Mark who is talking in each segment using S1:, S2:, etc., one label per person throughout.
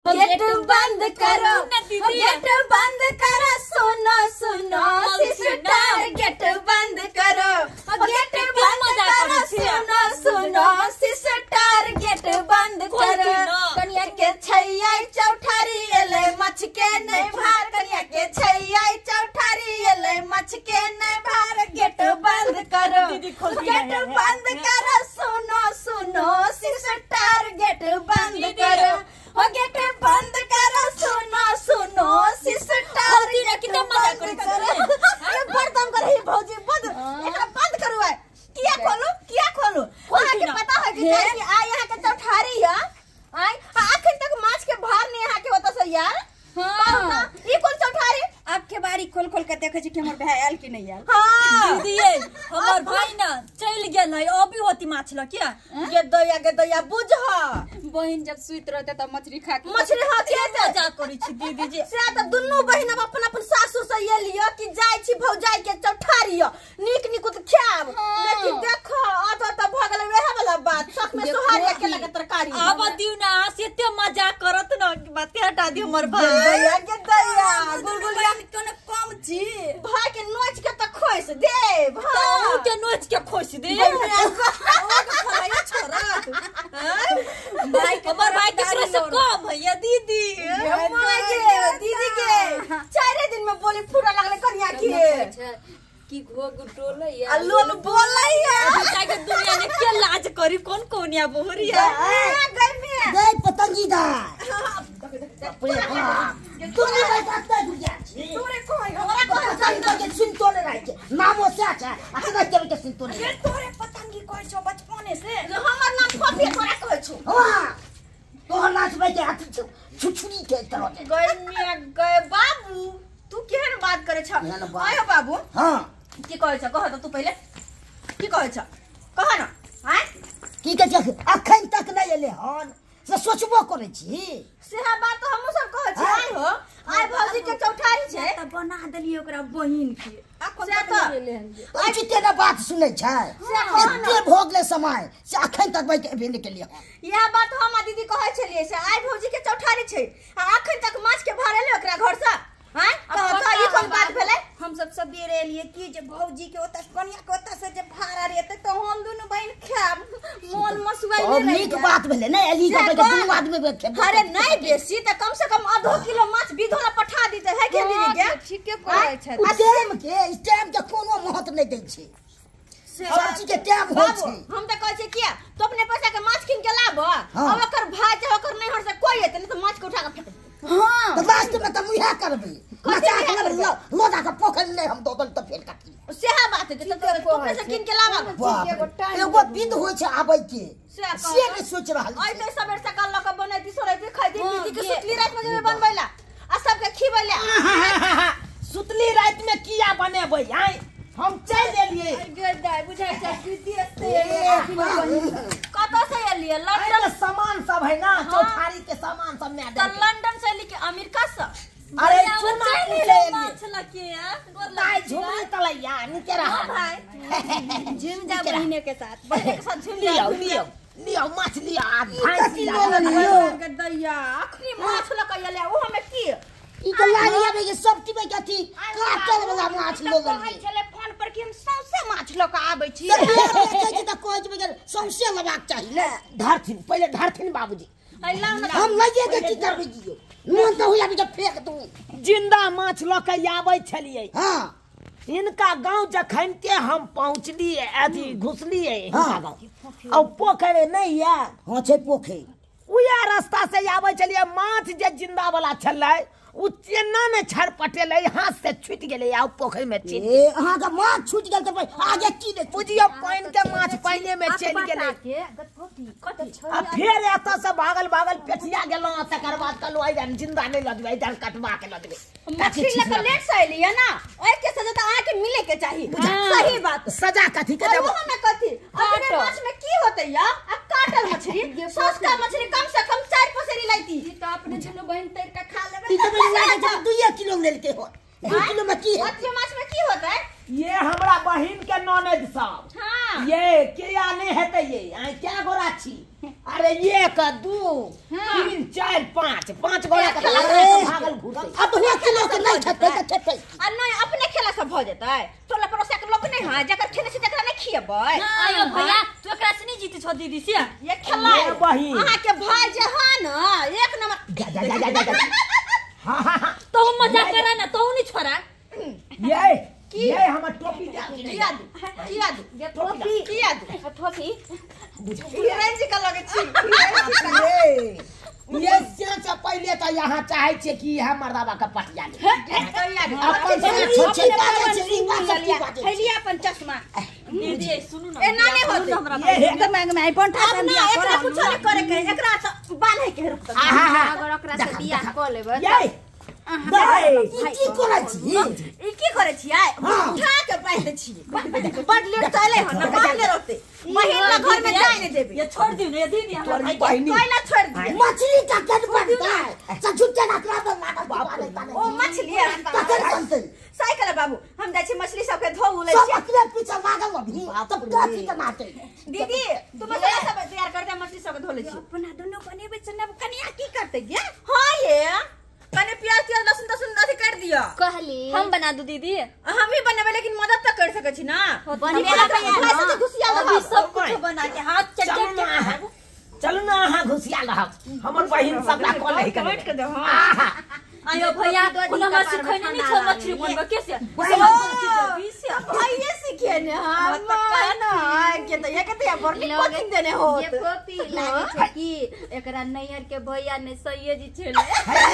S1: Gate बंद करो, gate बंद करो, सुनो सुनो सिस्टर, गेट बंद करो, गेट बंद करो, सुनो सुनो सिस्टर, गेट बंद करो। कनिया के छैया चौठारी एले मछ के नहीं भार, कनिया के छैया चौठारी एले मछ के नहीं भार, गेट बंद करो, गेट बंद करो, सुनो सुनो सिस्टर, गेट बंद करो, हो गेट बंद करो, सुनो सुनो सिस्टर, कितना मजा करे अरे बर्तन करे भौजी बंद एकरा बंद करू है किया खोलू वहां के पता है कि आ यहां के चौठारी है आई आखिर तक माछ के भार नहीं यहां के होता से यार। हां ई कौन चौठारी आपके बारी खोल के देखे छी कि हमर भाई आयल कि नहीं आयल। हां
S2: दीदी हमर भाई ना चल गेल है अभी होती माछ ल क्या
S1: के दया बुझ बहन जब सुइत रहते त मछली खा के मछली हाथ के
S2: मजा करी छी दीदी जी
S1: से त दुन्नु बहिन अपन अपन सासुर से ये लियो कि जाय छी भौजाई के चौठारी नीक नीक त खाब लेकिन देखो आधा त भगल वेह वाला बात सक में सोहारी के लगे तरकारी
S2: अब दिउ ना सेते मजा करत न बाते हटा दिउ हमर भाई
S1: दया के दया गुलगुलिया कोन कम छी भाई के नोच के त खोइस दे
S2: भाई के नोच के खोइस दे भाई हमर भाई केकरा से कम है या दीदी
S1: दीदी के 4 दिन में बोली फूरा लगले कन्या के
S2: की घोग टोले या
S1: अल्लोल बोलै है
S2: बेटा के दुनिया में के लाज करी कौन कोनिया बोहरी है
S3: गए पतंगी दा अपने तोरे बैठता दुनिया
S1: तोरे कोई
S3: हमरा को पतंगी के सिन तोले रह के नामो से अच्छा अतना के सिन तोले
S1: तोरे पतंगी कोई छो बचपने से हमर नाम फफी तोरा कहै छो
S3: हां तोहर नाच बे के हाथ छुछुरी के तरह
S1: गए मिया गए बाबू तू केहन बात करे छ आयो बाबू
S3: हां
S1: की कहै छ कह त तू पहिले की कहै छ कह न हैं
S3: की कहै छ अखन तक नहीं एले हन से सोचबो करे छी
S1: सेहा बात तो हमहु सब कहै छी आई हो आई भौजी के चौठारी छै
S2: त बना देलिए ओकरा बहिन के
S1: से त
S3: आज तेरा बात सुनै छै एते भोगले समय से अखन तक बैठ एबे के लिए
S1: यह बात हम दीदी कहै छलिए से आई भौजी के चौठारी छै अखन तक माछ के भरले ओकरा घर से हैं तो ई कोन बात भेलै हम सब सबेरे एलिए की जे भौजी के ओता कन्या के ओता से जे भाड़ा रहते तो हम दुनु बहिन खाब मोन मसुआई
S3: और नीक बात भेले नै एली के दुनु आदमी खेब
S1: अरे नहीं बेसी त कम से कम आधा किलो माछ विधोला पठा दीते है के दीदी के ठीके कहै छै
S3: टाइम के कोनो महत्व नहीं दै छै सब चीज के टाइम होय छै
S1: हम त कहै छै किया तो अपने पैसा के माछ किन के लाबो अब ओकर भाई छै ओकर नहीं हर से कोई हेतै नहीं तो माछ के उठा के फेंक हां
S3: तो लास्ट में त मुहा करबे मचा के लोदा के पोखर ले हम दोदल त फेल काटी
S1: सेहा बात है तो पैसा किन के लाबा
S3: एगो विध होय छै आबै के से ने सोच रहल
S1: ओइ ते सबेर सकाल ल के बनै दी सोरै खाइ दी दीदी के सुतली रात में जेबे बनबैला आ सब के खिबैला
S3: सुतली रात में किया बनेबै आई हम चल एलिए
S1: गदाय बुझाइ छै विदेश से कत से एलिए लंदन
S3: सामान सब है ना चौठारी के सामान सब में
S1: त लंदन से लेके अमेरिका से
S3: अरे चुना ले
S2: माछ लके
S3: ताई झुमरी तलैया नीचे रहा
S1: भाई झुम जा बहिने के साथ बहिने के साथ झुम जा
S3: लियो माछ लियो आ भैंस लियो
S1: गदैया अखनी माछ लके एले ओ हमें की
S3: ई के लालिया में के सब टीबे के थी काटल वाला माछ लो
S1: कहै छले फोन पर कि हम सौसे माछ लके आबै छी
S3: त कहै छै के सौसे लेबाक चाहिए ले धरथिन पहले धरथिन बाबूजी हम लइए के की करबै दियो मोन तो होया के फेंक दू
S4: जिंदा माछ लके आबै छलिए
S3: हां
S4: इनका गांव जखन के हम पहुंचलिए अथी घुसलिए
S3: हां
S4: अब पोखरे नहीं है
S3: हां छै पोखर
S4: उया रास्ता से आबै छलिए माछ जे जिंदा वाला छलै उ चेन्ना ने छरपटेले हाथ से छूट गेले आ पोखर में चल
S3: ए अहां का माछ छूट गेल त आगे की दे
S4: बुझियो पानी के माछ पानी में चल गेले आ फिर एता से भागल पेटिया गेलो तकर बाद कहलो आई जिंदा नहीं लदबे इधर कटवा के लदबे
S1: मछली लके लेट से एलिए ना ओइ के सजा त आके मिले के चाहिए सही बात
S3: सजा कथी के देबो
S1: हमें कथी अपने माछ में की होतै या आ काटल मछली सस्ता मछली कम से कम 4 पसेरी लाइती त अपने दुनु बहन तैर के खा लेबे
S3: 2 किलो लेके हो 2 किलो में की है
S1: अच्छे माछ में की होता है
S4: ये हमरा बहिन के ननद साहब
S1: हां
S4: ये किया नहीं हेते ये आई क्या गोरा छी अरे 1 2 3 4 5 गोला का भागल घूटे
S3: अब हुआ खेला के नहीं खेते खेते
S1: आ नहीं अपने खेला से भ जेतै टोला पड़ोसिया के लोग नहीं हां जकर खेने से जकरा नहीं खियबै
S2: आयो भैया तू एकरा से नहीं जीते छ दीदी से
S1: ये खेला
S4: ये बहिन।
S1: अहाँ के भाई जे हां न एक नंबर
S4: जा हां
S2: तो मजाक करा ना तो नहीं छोरा
S4: ये हमर टोपी
S1: किया दू ये टोपी किया दू टोपी रेंज का लगे छी
S4: ये से पहले तो यहाँ चाहे छे कि यह मर्दाबा का पटिया अपन से छोटे काले से इंगा सब की बात
S1: है लिया अपन चश्मा
S2: दीदी सुनु ना
S1: ए ना नहीं होते
S2: हमरा
S1: एकदम महंगा में आईफोन ठा दे एकरा कुछ नहीं करे के एकरा तो बांधे के रुक अगर ओकरा से बियाह क लेबै
S4: ये की करे छी
S1: ई की करे छी आय उठा के बांध छी बड लेट चले हो ना बांधले रहते महिला घर में जाए नहीं देबे
S2: ये छोड़ दियो ना दीदी हमरा
S1: पहला छोड़ दे
S3: मछली का कट पड़ता है सचुच्चा नाकरा तो नाटक बाप
S1: ओ मछली
S3: कतर बनते
S1: साइकिल बाबू हम जाय छी मछली सब के धो उले
S3: सब
S1: छी
S3: अपने पीछे लागल अभी तब काफी कमाते
S1: दीदी तुम मछली सब तैयार कर दे मछली सब धो ले छी अपना दोनों बने बेचना कनिया की करते गे हां ये कने प्याज लहसुन लहसुन अथी कर दियो
S2: कहली हम बना दू दीदी
S1: हम ही बनेबे लेकिन मदद तो कर सके छी ना
S2: मेरा
S1: भाई से घुसिया
S2: अभी सब कुछ बना के हाथ चट
S4: चल ना हां घुसिया रह हमर बहिन सब ला कॉल है
S1: बैठ के दे हां
S2: आयो भैया कोनो हमरा सिखैने नहीं छ मछली बनबे कैसे
S1: भाई ये सीखे ने हम ना के तो ये कहते बरली कोचिंग देने हो
S2: ये कॉपी लागे छै कि एकरा नैहर के भैया ने सैये जी छले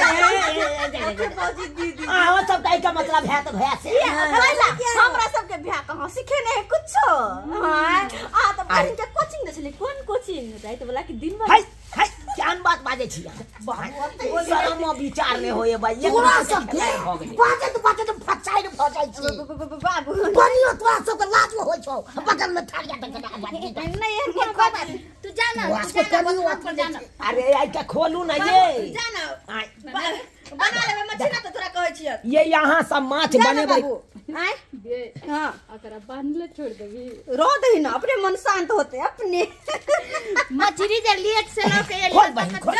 S2: दीदी
S4: वो सब काई का मतलब है तो भैया से
S1: भैया हमरा सब के भैया कहां सीखे ने कुछ हां आ तो बहन के कोचिंग दे छले
S2: कौन कोचिंग जाई तो बोला कि दिन में
S4: हाय हाय जान बात बाजे छी शर्म विचार ले होए भाई ये
S3: पूरा सब बाजे तो फचाई न फचाई छी
S1: बाबू
S3: बनियो तो सब के लाज हो छौ बगल में थालिया तक
S1: नहीं ये बात
S2: तू जाना
S4: अरे आई का खोलू ना ये
S1: जाना बना लेबे मछली ना तो तोरा कहै छियै
S4: ये यहाँ सब माछ बनेबै
S1: आय हां
S2: अकरा बांधले छोड़ देबी
S1: रो दही ना अपने मन शांत होते अपने
S2: मछली जे लेट से न के
S4: खोल बहिन खोल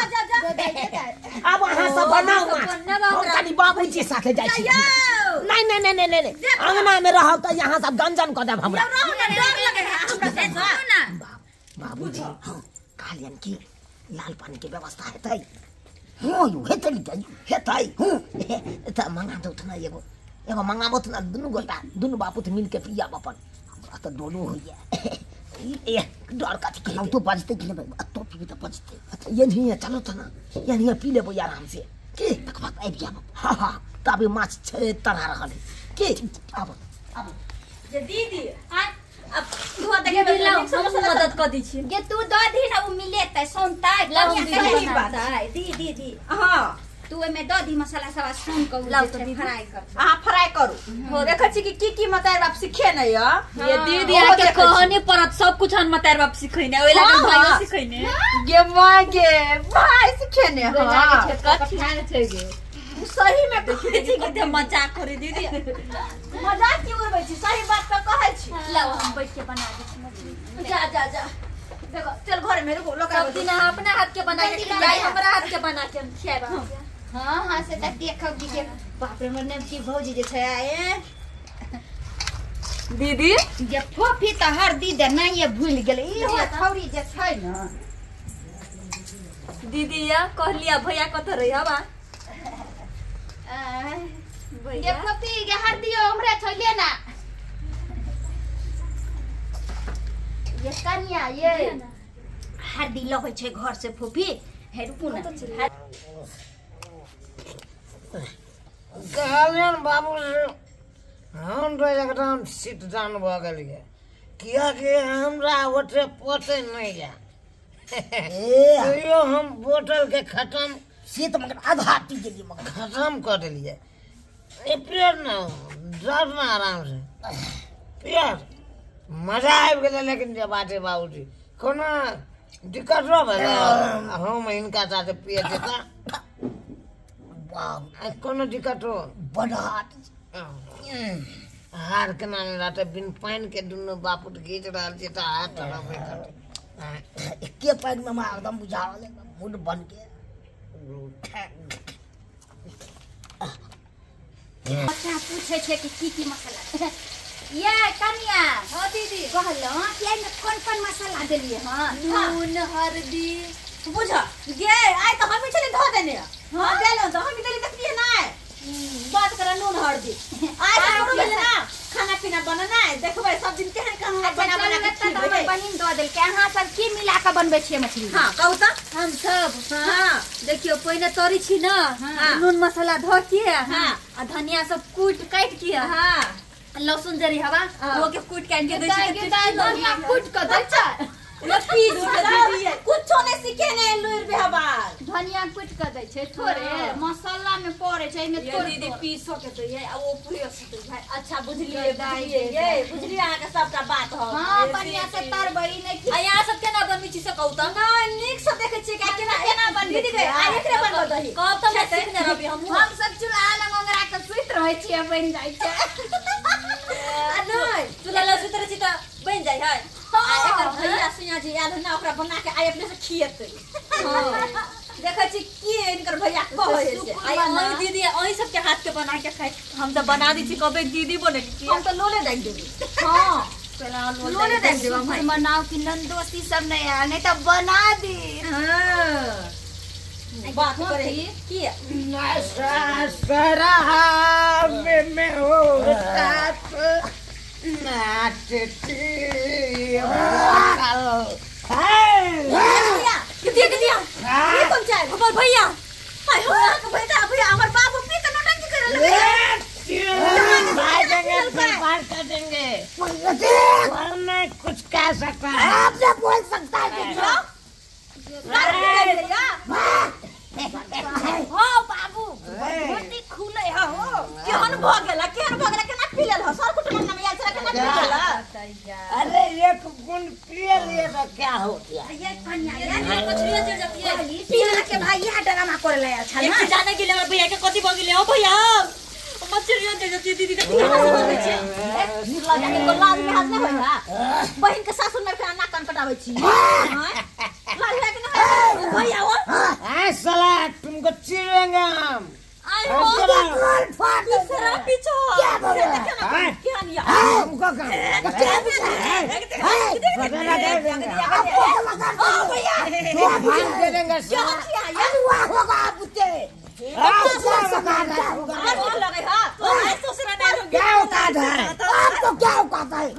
S1: जा
S4: अब वहाँ सब बनाओ माछ हम कनी बाबूजी साथे जाय छी नहीं अंगना में रहो तो यहाँ सब गंजन क देब हमरा
S1: डर लगे हमरा से
S3: बाबूजी कालियन की लाल पानी की व्यवस्था है हो यू हेतै त मंगा दो तना एगो मंगाबो तना दुनु बापू त मिल के पिया अपन त दोनों होइए ये डर का के तो बजते कि तो पी तो बजते ये नहीं है चलो तना ये नहीं पी लेबो आराम से के बकबक आबि जाबो हां तबे माछ छे तरह रहल के अब
S1: जे दीदी अब धो दे के
S2: लाओ हम मदद कर दी छी
S1: गे तू दो दिन अब मिलेतै सोनतै सही बात है दी हां तू में दो दी मसाला सब सुन के
S2: लाओ तो
S1: फ्राई कर हां फ्राई करू देखै छी कि की मतार बाप सिखे नै
S2: ये दीदी आके कहने परत सब कुछ हम मतार बाप सिखैने ओइ लागल भाइयो सिखैने
S1: गे मां गे भाई सिखेने हां
S2: कठिन छै गे
S1: सही में कहै छी
S2: कि मजाक करे दीदी
S1: मजाक की उड़बै छी सही बात तो कहै छी
S2: लाओ हम बैठ के बना दी
S1: जा देखो चल घर में रुको लोग
S2: सब दिन अपना हाथ के बना के खिलाई हमरा हाथ के बना के खियाबा
S1: हां से तक देखौ दी के बाप रे मने की भौजी जे छै आए
S2: दीदी
S1: जे फोफी त हर दी दे नै ये भूल गेलै ई हो छौरी जे छै न
S2: दीदी या कहलिया भैया कत रही हवा
S1: ये फोफी के हर दियो हमरे छैले ना ये कनिया ये हर दी लगै छै घर से फोफी हे रुकू ना
S5: कहलियन बाबू हम तो एकदम सीट डाउन भ गेलिए किया कि हमरा ओटे पते नहीं है यो हम बोतल के खत्म
S3: से तो मगर आधा पी गेली मगर
S5: खत्म कर दिलिए ए पियर ना डर ना आराम से पियर मजा आबि गेलै लेकिन जे बाटे बाबूजी कोनो दिक्कत न भेलै हम इनका साथे पिए जेता
S3: वाह
S5: कोनो दिक्कत हो
S3: बड़ा
S5: हार के नाम रहते बिन पानी के दुनो बापू घीच रहल छै त हाथ तरफ
S3: के पैग में मार एकदम बुझावल एकदम मुंड बन के
S1: अच्छा पूछे छे कि की मसाला ये कनिया हो दीदी कहलो कि में कौन मसाला देलिए हां
S2: नून हल्दी
S1: बुझ गे आइ त हम चले धो देने हां देलो तो हम देली देखलिए ना बात कर नून हल्दी आज हम बोले ना खाना पीना बनाना है देखबै सब दिन केहन खाना बना के खिलाबै बहिन दो देल के अहाँ सब की मिला के बनबै छियै मछली हां कहू त
S2: हम सब हां देखियो पहिले तरी छी ना नून मसाला धो के हां आ धनिया सब कूट काट के हां लहसुन जरी हवा वो के कूट के दे छी
S1: धनिया कूट के दै छ लपी दीदी कुछ ने सीखे ने लुर बेहबार धनिया कूट के दै छै थोड़े मसाला में पड़े छै में थोड़े
S2: दीदी पीसो के तो ये वो पूरे से भाई अच्छा बुझलिए
S1: ये बुझलिए अहाँ के सबटा बात हो हां बढ़िया से तरबई नै
S2: आ यहाँ सब केना बनबै छी से कहू त
S1: ना नीक से देखे छी का केना बनबै दीदी आ एकरे बनबै दही
S2: कब तक सीखने रहबी हम
S1: सब चूल्हा लग मंगरा के सुइत रहै छी बन जाय छै आ नै
S2: चूल्हा लग सुइत रहै छी त बन जाय है
S1: आ एकर भैया सुइया जी आयल ना ओकरा बना के आइ अपने से खिएतै हां देखै छी की इनकर भैया कहै छै
S2: आई ओई दीदी ओई सब के हाथ के बना के खाइ हम त बना दी छी कबे दीदी बने की
S1: हम त लोले दै देबै हां पहला लोले दै देबै भाई बनाओ कि नंदोसी सब नहीं है नहीं तो बना दी हां बात करे की
S5: सरा में हो तात नाचती
S1: दिया ये कौन चाहे गोपाल भैया हाय हो का भैया हमर बाबू पी के नौटंकी करे लगे
S5: भाई देंगे पार कर देंगे वरना कुछ कह सकता है
S3: आपने बोल सकता है
S1: हो बाबू मोटी खुले हो केहन भ गेला केना पीलेल हो सर कुटुम में आयल छला केना पीलेला
S5: अरे एक गुण पिए लिए तो क्या हो गया
S1: ये कन्या ये मछली चढ़ जाती है पीला के भाई यह ड्रामा करे ले अच्छा ना
S2: जाने के लिए भैया के कथि बगिले हो भैया मछली चढ़ जाती दीदी के कहां से बनै छै
S1: निकला जाके तो लाज में हाथ नहीं होइला बहिन के सासुर में फिर नाक कान कटाबै छी लाज है कि नहीं भैया हो
S5: ऐ साला तुमको चिरेंगे हम
S2: आई हो दूसरा पीछे
S3: क्या बोल रहा
S5: है
S1: क्या निया
S5: हमको कहां बदला दे देंगे
S3: आपको लगा
S1: भैया
S5: तो भाग दे देंगे
S1: क्या किया ये
S3: हुआ होगा बुते
S1: लगे हां तो दूसरा नहीं
S5: क्या औकात है
S3: आपको क्या औकात है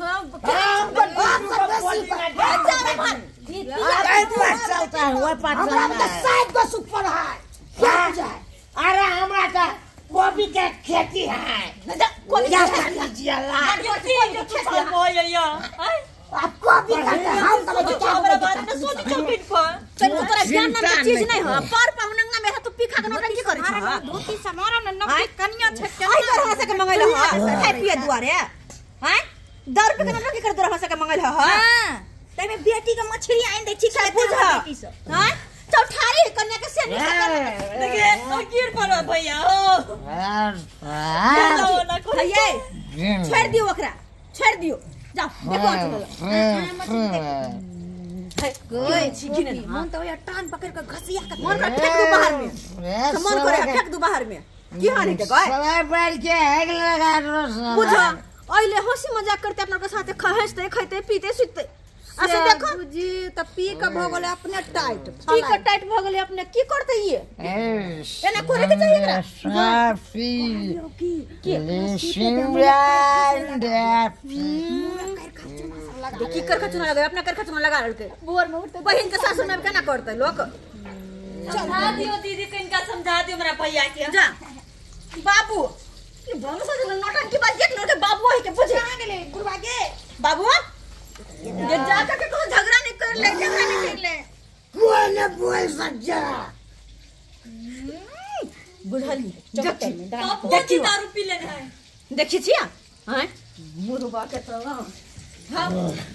S5: चलता है वो
S3: हमरा में साइड को सुख पर है क्या है
S5: अरे हमरा का गोभी के खेती है क्या कर लीजिए
S3: आपको भी करते हैं हम तो क्या
S2: हमरा बारे में सोच चौकिट पर
S1: तू तोरा ज्ञान नाम के चीज नहीं हो पर पहुनंगा में तू पीखा के नौटंकी करे छ
S2: धोती समारा न नक कन्या छ
S1: आई तो रहा से के मंगैल हो खाए पिए दुआरे हैं 10 रुपए के नौटंकी कर दो रहा से के मंगैल हो हां तै में बेटी के मछली आइन दे छी खाए बुझ हां चौठारी कन्या के से
S2: देखिए गिर पड़ो भैया हो
S1: भैया छोड़ दियो ओकरा छोड़ दियो जाओ देखो कोई छिकी नहीं मन तो या टांग पकड़ के घसिया के मन का फेंक दो बाहर में तो मन करे फेंक दो बाहर में की हानि के गए
S5: सवाई बैठ के हेग लगा दो
S1: बुझो ओइले हंसी मजाक करते अपना के साथे खहसते खइते पीते सुते अच्छा देखो जी त पी के भ गेले अपने टाइट पी के टाइट भ गेले अपने की करते ये एना करे के चाहिए एकरा
S5: साफी
S1: की कर खचना लगा अपना कर खचना लगा के बोर में उठते बहिन के सासुर में केना करते लोग
S2: समझा दियो दीदी कनका समझा दियो मेरा भैया के
S1: जा बाबू की भंग से नौटंकी की बात एक नोटे बाबू है के बुझे आ गेले गुरबा के बाबू ये जाकर के कोई झगड़ा नहीं कर ले
S3: कोई न बोल सकता
S1: बुझली
S2: देखी दारू पी लेने है
S1: देखी छिया हैं मुरबा के तो हां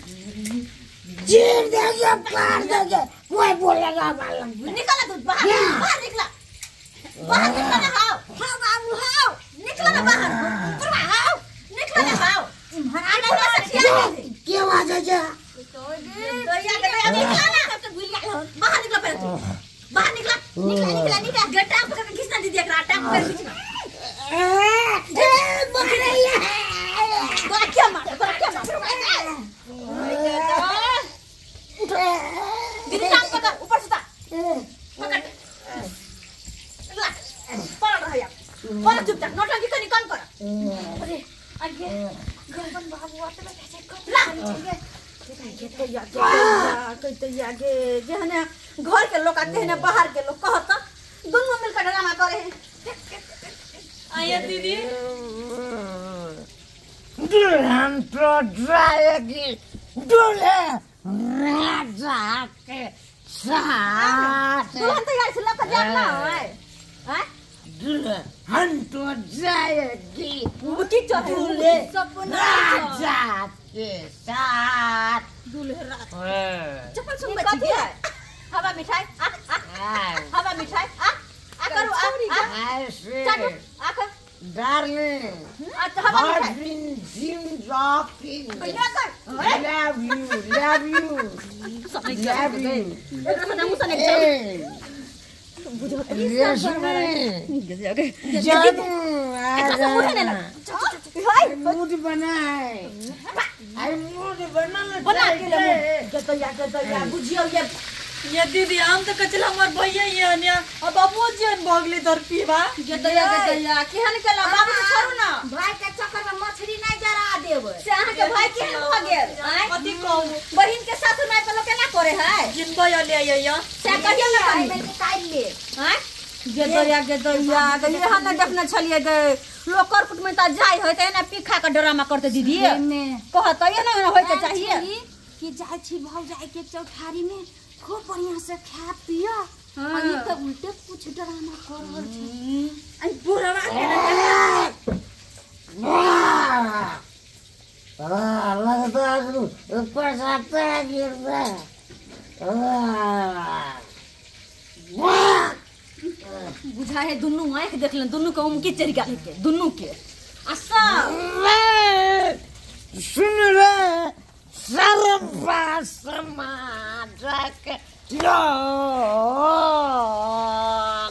S3: जीव देंगे पार देंगे कोई बोलेगा मालूम
S1: निकल तू बाहर निकला ना हां बाबू हां निकल ना बाहर हां निकल ना हां आना ना
S3: क्या आवाज है जा
S1: तो या के
S2: तोरा क्या मार दीदी काम पकड़ ऊपर से पकड़ ला पकड़ रहा पकड़ चुपचाप नौटंकी करनी कम कर अरे आगे गलबन बाबू आते कैसे कर ला आगे जहने घर के लोग आते हैं ना बाहर के लोग कहता दोनों मिलकर ड्रामा करे हैं आया दीदी
S5: दुल्हन तो जाएगी दूल्हे राजा के साथ
S2: दुल्हन तो यार से लगा जाना है हैं
S5: दुल्हन तो जाएगी
S2: बुटी
S5: दूल्हे
S2: सपना
S5: राजा के साथ
S2: दूल्हे राजा
S5: हाँ।
S2: चप्पल सुन बच्ची है हवा मिठाई हवा मिठाई करो
S5: ऐसे
S2: चाटो कर
S5: darling
S2: हवा
S5: I've
S2: मिठाई
S5: been gym rocking
S2: बढ़िया कर
S5: love you love you
S2: एक रहा मुंह से नहीं
S5: listen me जानू मूड बनाए मूड
S2: बना के ले तो या बुझियो
S1: ये दीदी हम तो कचल हमर भैया ये ने अब बाबू जी न भगली दर पीवा
S2: के तो या केहन केला बाबू तो छोड़ू ना भाई के चक्कर में मछली नहीं जरा देब से अहाँ के भाई केहन भ गेल
S1: कथि कहू
S2: बहिन के साथ में तो लोग केना करे है
S1: जिनबा ले आइया
S2: से कहियो ना भाई के काट ले हैं ये हम ना देखने छलिए गे लोग करपुट में ता जाय होय त ना पीखा के ड्रामा करते दीदी कहत ये ना होय के चाहिए
S6: कि जाय छी भाव जाय के चौठारी में खूब बढ़िया से खा पिया और ये तो उल्टे कुछ ड्रामा कर रहल छै
S2: आई बुढ़वा के
S5: लगता है ऊपर जाता है गिरता
S2: बुझा है दुन्नु आंख देख ले दुन्नु के उम के चढ़ गेल के दुन्नु के आसा
S5: सुन रे सर्वा समाज के लोग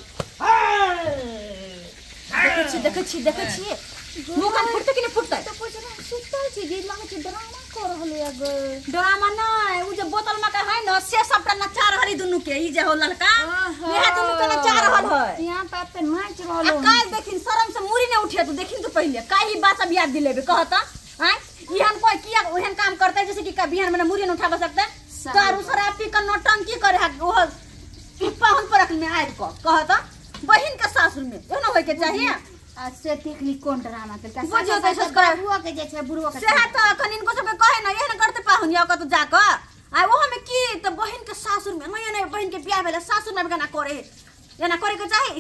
S2: देख छी मुंह कान फुटते कि नहीं फुटते
S6: तो पूछ रहा सुतल छी गिर लागे छी ड्रामा कर रहल है ग
S2: ड्रामा ना उ जे बोतल में का है न से सबटा नचा रहली दुन्नु के ई जे हो लड़का यह दुन्नु के नचा रहल है
S6: यहाँ पे पे नाच रहल
S2: आ काय देखिन शर्म से मुरी ने उठे तो देखिन तो पहले काय ही बात सब याद दिलेबे कहता हैं इहन कोई किया ओहन काम करते जैसे कि का बिहान में मुरी न उठा सकते दारू शराब पी कर नौटंकी करे है वो पाहुन परख में आइ को कहता बहिन के सासुर में एना होय के चाहिए
S6: से देखली कोन ड्रामा के
S2: बुझियो तो सब कर
S6: बुआ के जे छै बुढ़वा के
S2: से तो अखन इनको सब कहे ना एहन करते पाहुन या कत जाक आ ओहो में की तो बहिन के सासुर में नहीं नहीं बहिन के बियाह भेला सासुर में केना करे एना करे के चाहिए